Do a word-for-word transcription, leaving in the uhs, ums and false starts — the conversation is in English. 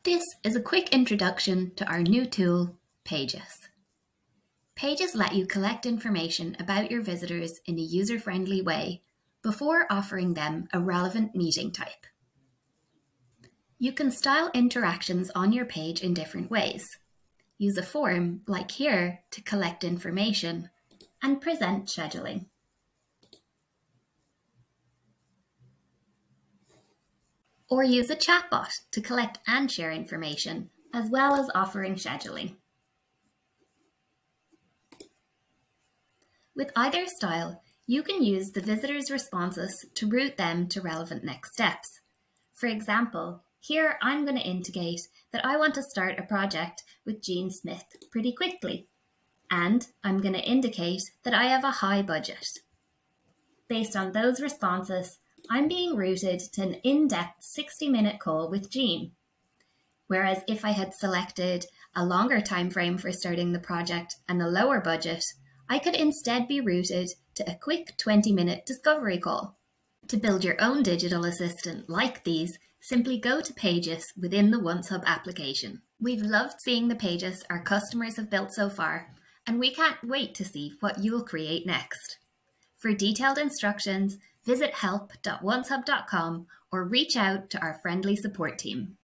This is a quick introduction to our new tool, Pages. Pages let you collect information about your visitors in a user-friendly way before offering them a relevant meeting type. You can style interactions on your page in different ways. Use a form, like here, to collect information, and present scheduling. Or use a chatbot to collect and share information, as well as offering scheduling. With either style, you can use the visitors' responses to route them to relevant next steps. For example, here I'm going to indicate that I want to start a project with Jean Smith pretty quickly, and I'm going to indicate that I have a high budget. Based on those responses, I'm being routed to an in-depth sixty minute call with Jean. Whereas if I had selected a longer time frame for starting the project and a lower budget, I could instead be routed to a quick twenty minute discovery call. To build your own digital assistant like these, simply go to Pages within the OnceHub application. We've loved seeing the pages our customers have built so far, and we can't wait to see what you'll create next. For detailed instructions, visit help dot oncehub dot com or reach out to our friendly support team.